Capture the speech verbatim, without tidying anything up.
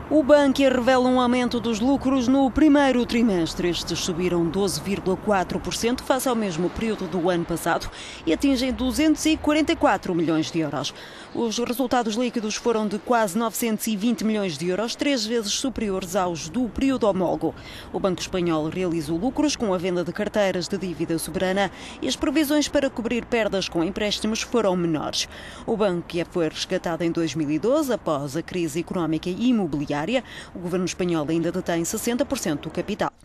O Bankia revela um aumento dos lucros no primeiro trimestre. Estes subiram doze vírgula quatro por cento face ao mesmo período do ano passado e atingem duzentos e quarenta e quatro milhões de euros. Os resultados líquidos foram de quase novecentos e vinte milhões de euros, três vezes superiores aos do período homólogo. O Banco Espanhol realizou lucros com a venda de carteiras de dívida soberana e as previsões para cobrir perdas com empréstimos foram menores. O Bankia foi resgatado em dois mil e doze após a crise económica e imobiliária. O governo espanhol ainda detém sessenta por cento do capital.